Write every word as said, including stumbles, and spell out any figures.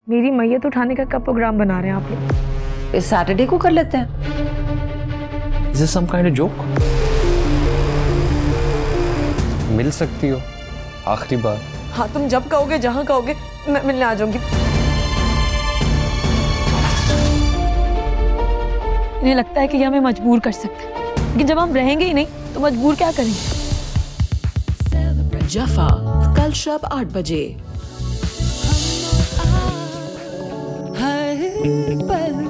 मेरी मैयत उठाने का कब प्रोग्राम बना रहे हैं आप लोग? इस सैटरडे को कर लेते हैं। Is this some kind of joke? मिल सकती हो आखिरी बार। हाँ, तुम जब कहोगे जहाँ कहोगे मैं मिलने आ जाऊंगी। इन्हें लगता है कि ये हमें मजबूर कर सकते हैं, लेकिन जब हम रहेंगे ही नहीं तो मजबूर क्या करेंगे? जफा कल शब आठ बजे।